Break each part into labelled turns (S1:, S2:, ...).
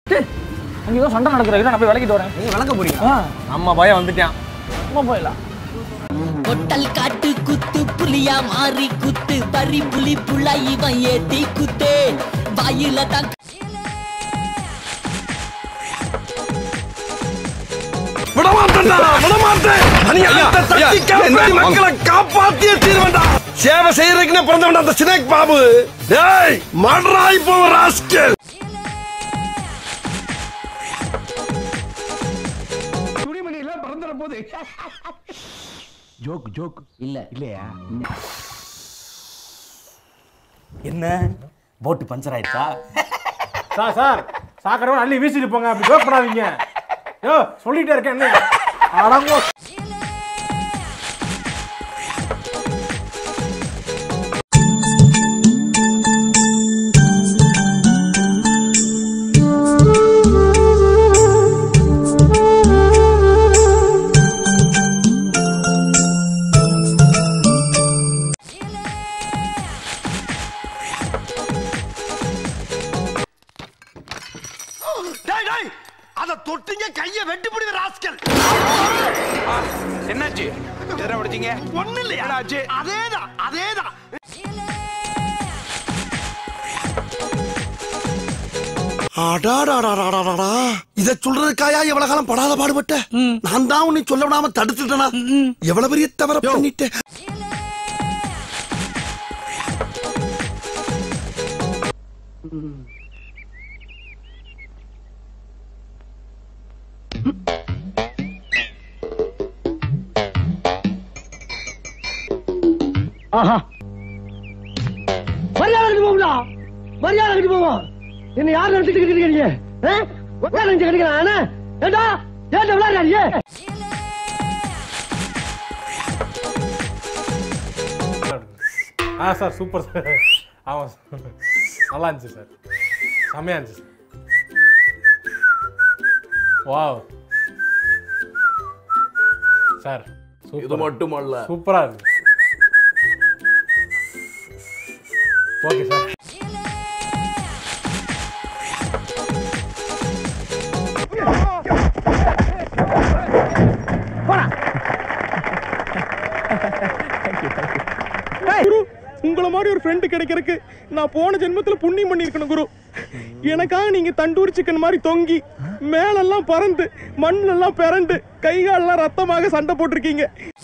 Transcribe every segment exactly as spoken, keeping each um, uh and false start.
S1: அங்க ஏதோ சண்டை நடக்குற நான் போய் விளக்கிட்டு வரேன்.
S2: நீங்க விளக்க போறீங்களா? நம்ம பையன் வந்துட்டான்.
S1: நம்ம போயிடலாம்.
S3: கொட்டல் காட்டு குத்து புலியா மாறி குத்து பரி புலி புள்ள இவன் ஏத்தி குத்து வாயில தான்
S4: விடமாட்டேன்டா விடமாட்டேன். அநியாயத்தை தட்டி கேட்பேன், மக்களை காப்பாத்தியே தீர்வேன்டா. சேவை செய்யறதுக்குன்னு பிறந்தவன் அந்த சினேக் பாபு. டேய் மட்ராய் போ ராஸ்கல்.
S2: துணிமணி எல்லாம் பறந்துற போது. ஜோக் ஜோக் இல்ல இல்லையா?
S5: என்ன போட்டு பஞ்சர் ஆயிடுச்சா?
S1: சார் சார் சாக்கடை அள்ளி வீசிட்டு போங்க. அப்படி ஜோக் பண்ணாதீங்க. யோ சொல்லிட்டே இருக்கேன். என்ன அடங்கோ.
S4: அத தொட்டிங்க கைய வெட்டி புடி ராஸ்கல்.
S6: என்னாச்சு? எதனா உடைச்சீங்க?
S4: ஒண்ணு இல்லையா?
S6: என்னாச்சு?
S4: அதேதான் அதேதான். அடாடாடாடாடாடா, இத சொல்றதுக்காயா எவ்வளவு காலம் படாத பாடுபட்ட? நான் தான் உன்னை சொல்ல விடாம தடுத்துட்டேனா? எவ்வளவு பெரிய தவற பண்ணிட்டேன்.
S2: ஆஹா மரியாதை போகுதா? மரியாதை கட்டி போவோம். என்ன யார் நினைச்சிட்டு இருக்கீங்க நீங்க? நினைச்சு கிடைக்கிறான் ஏண்டா ஏண்டா விளையாடுறியே?
S1: ஆ சார் சூப்பர் சார். ஆமாம் சார் நல்லா இருந்துச்சு சார். செம்மையாக இருந்துச்சு சார். வாவ் சார்
S4: இது மட்டுமல்ல
S1: சூப்பரா இருக்கு. Okay sir.
S7: குரு உங்களை மாதிரி ஒரு ஃப்ரெண்டு கிடைக்கிறதுக்கு நான் போன ஜென்மத்துல புண்ணியம் பண்ணிருக்கணும் குரு. எனக்காக நீங்க தண்டூரி சிக்கன் மாதிரி தொங்கி மேலெல்லாம் பறந்து மண்ணெல்லாம் பிறண்டு கை காலெல்லாம் ரத்தமாக சண்டை போட்டிருக்கீங்க.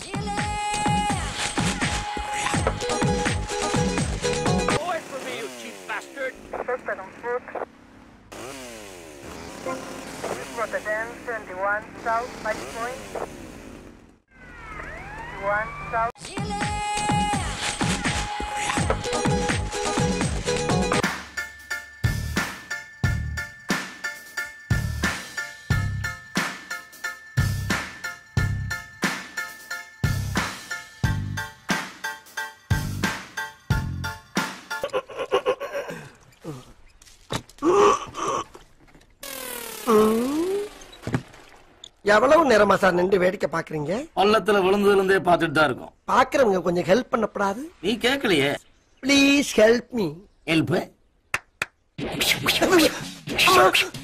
S2: எவ்வளவு நேரமா சார் நின்று வேடிக்கை பாக்குறீங்க?
S5: பள்ளத்துல விழுந்ததுல இருந்தே பாத்துட்டு தான் இருக்கும்.
S2: பாக்குறவங்க கொஞ்சம் ஹெல்ப் பண்ணப்படாது?
S5: நீ கேட்கலையே.
S2: Please help me.
S5: ஹெல்ப்